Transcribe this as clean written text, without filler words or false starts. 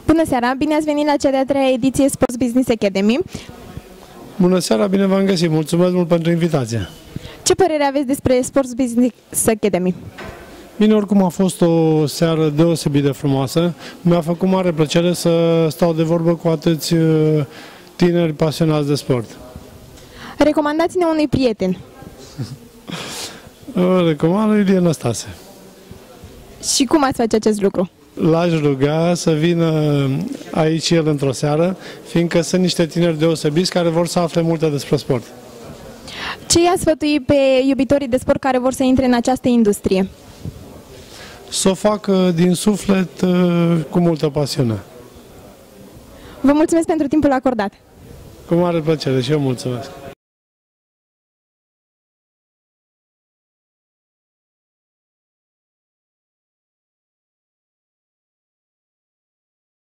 Bună seara, bine ați venit la cea de-a treia ediție Sports Business Academy. Bună seara, bine v-am găsit. Mulțumesc mult pentru invitație. Ce părere aveți despre Sports Business Academy? Bine, oricum a fost o seară deosebit de frumoasă. Mi-a făcut mare plăcere să stau de vorbă cu atâți tineri pasionați de sport. Recomandați-ne unui prieten. Recomand lui Ilie Năstase. Și cum ați face acest lucru? L-aș ruga să vină aici el într-o seară, fiindcă sunt niște tineri deosebiți care vor să afle multe despre sport. Ce i-ați sfătui pe iubitorii de sport care vor să intre în această industrie? Să o facă din suflet, cu multă pasiune. Vă mulțumesc pentru timpul acordat. Cu mare plăcere și eu mulțumesc.